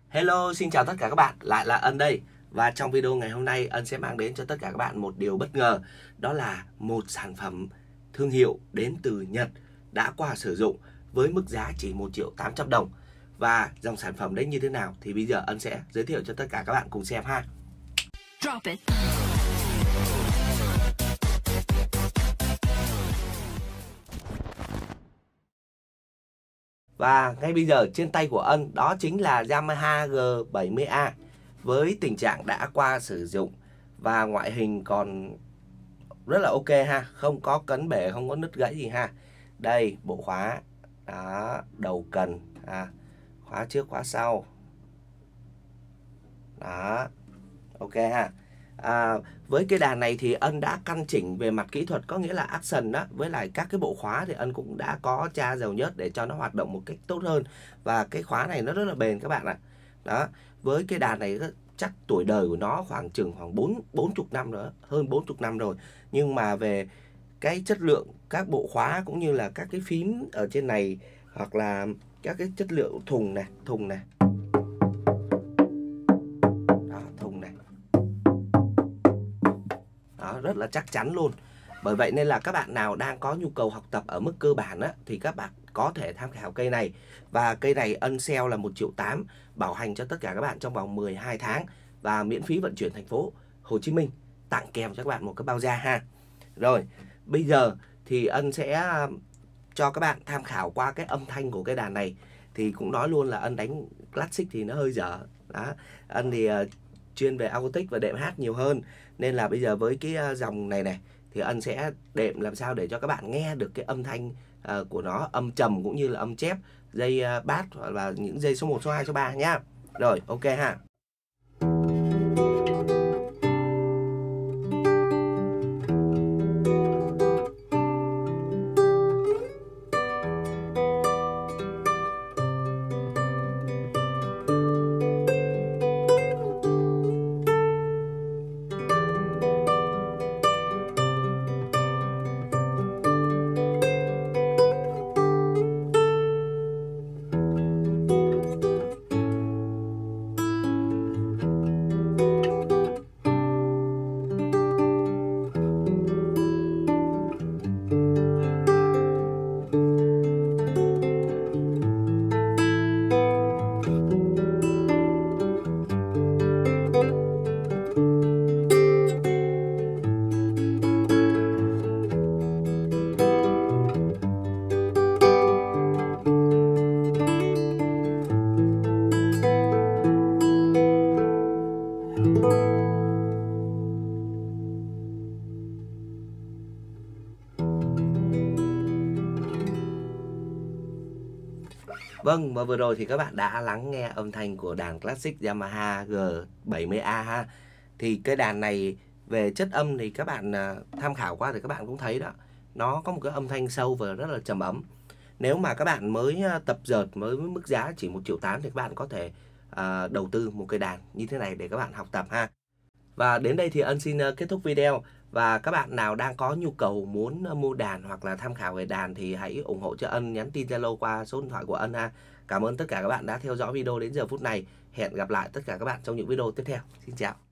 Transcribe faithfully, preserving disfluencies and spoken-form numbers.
Hello, xin chào tất cả các bạn, lại là Ân đây. Và trong video ngày hôm nay, Ân sẽ mang đến cho tất cả các bạn một điều bất ngờ. Đó là một sản phẩm thương hiệu đến từ Nhật đã qua sử dụng với mức giá chỉ một triệu tám trăm đồng. Và dòng sản phẩm đấy như thế nào thì bây giờ Ân sẽ giới thiệu cho tất cả các bạn cùng xem ha. Drop it. Và ngay bây giờ trên tay của Ân đó chính là Yamaha G bảy mươi A với tình trạng đã qua sử dụng và ngoại hình còn rất là ok ha, không có cấn bể, không có nứt gãy gì ha. Đây bộ khóa, đó, đầu cần, à, khóa trước khóa sau, đó, ok ha. À, với cái đàn này thì Ân đã căn chỉnh về mặt kỹ thuật, có nghĩa là action đó, với lại các cái bộ khóa thì Ân cũng đã có tra dầu nhớt để cho nó hoạt động một cách tốt hơn. Và cái khóa này nó rất là bền các bạn ạ. Đó, với cái đàn này chắc tuổi đời của nó khoảng chừng khoảng bốn bốn chục năm nữa, hơn bốn chục năm rồi. Nhưng mà về cái chất lượng các bộ khóa cũng như là các cái phím ở trên này, hoặc là các cái chất liệu thùng này, thùng này. Đó, thùng này. Đó, rất là chắc chắn luôn. Bởi vậy nên là các bạn nào đang có nhu cầu học tập ở mức cơ bản á, thì các bạn có thể tham khảo cây này. Và cây này Ân sale là một triệu tám, bảo hành cho tất cả các bạn trong vòng mười hai tháng và miễn phí vận chuyển thành phố Hồ Chí Minh, tặng kèm cho các bạn một cái bao da ha. Rồi, bây giờ thì Ân sẽ cho các bạn tham khảo qua cái âm thanh của cái đàn này. Thì cũng nói luôn là Ân đánh classic thì nó hơi dở. Đó, Ân thì uh, chuyên về acoustic và đệm hát nhiều hơn. Nên là bây giờ với cái dòng này này thì Ân sẽ đệm làm sao để cho các bạn nghe được cái âm thanh uh, của nó, âm trầm cũng như là âm chép, dây uh, bass hoặc là những dây số một, số hai, số ba nhá. Rồi, ok ha. Vâng, và vừa rồi thì các bạn đã lắng nghe âm thanh của đàn classic Yamaha G bảy mươi A ha. Thì cái đàn này về chất âm thì các bạn tham khảo qua thì các bạn cũng thấy đó, nó có một cái âm thanh sâu và rất là trầm ấm. Nếu mà các bạn mới tập dượt, mới với mức giá chỉ một triệu tám thì các bạn có thể uh, đầu tư một cái đàn như thế này để các bạn học tập ha. Và đến đây thì Ân xin kết thúc video. Và các bạn nào đang có nhu cầu muốn mua đàn hoặc là tham khảo về đàn thì hãy ủng hộ cho Ân, nhắn tin Zalo qua số điện thoại của Ân ha. Cảm ơn tất cả các bạn đã theo dõi video đến giờ phút này. Hẹn gặp lại tất cả các bạn trong những video tiếp theo. Xin chào.